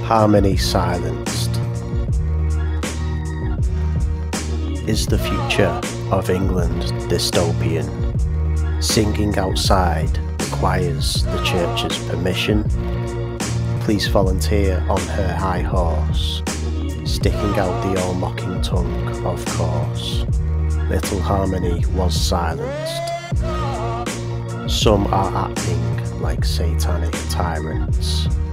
Harmonie Silenced. Is the future of England dystopian? Singing outside requires the church's permission. Please volunteer on her high horse, sticking out the all-mocking tongue, of course. Little Harmonie was silenced. Some are acting like satanic tyrants.